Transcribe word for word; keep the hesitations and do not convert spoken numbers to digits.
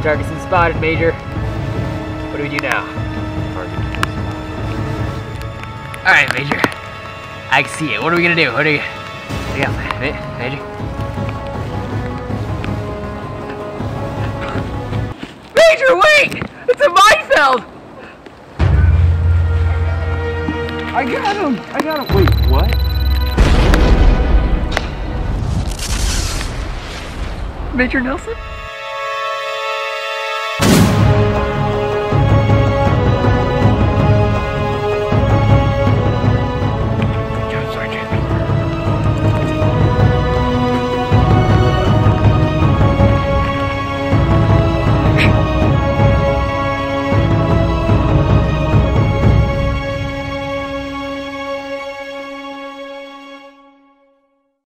Target's been spotted, Major. What do we do now? Alright, Major. I can see it. What are we gonna do? What are we what do you got, Major? Major, wait! It's a minefield! I got him! I got him! Wait, what? Major Nelson?